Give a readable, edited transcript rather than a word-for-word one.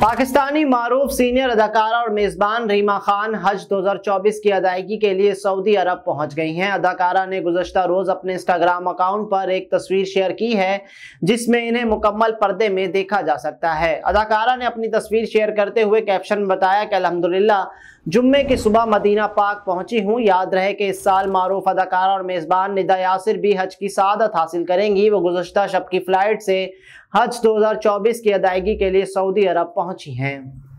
पाकिस्तानी मारूफ senior अदाकारा और मेजबान रीमा खान हज 2024 की अदायगी के लिए सऊदी अरब पहुंच गई हैं। अदाकारा ने गुज़श्ता रोज अपने इंस्टाग्राम अकाउंट पर एक तस्वीर शेयर की है जिसमें इन्हें मुकम्मल पर्दे में देखा जा सकता है। अदाकारा ने अपनी तस्वीर शेयर करते हुए कैप्शन में बताया कि अल्हम्दुलिल्लाह जुम्मे की सुबह मदीना पाक पहुंची हूं। याद रहे कि इस साल मारूफ अदाकारा और मेजबान निदा यासिर भी हज की सआदत हासिल करेंगी। वो गुज़श्ता शब की फ्लाइट से हज 2024 की अदायगी के लिए सऊदी अरब पहुंची हैं।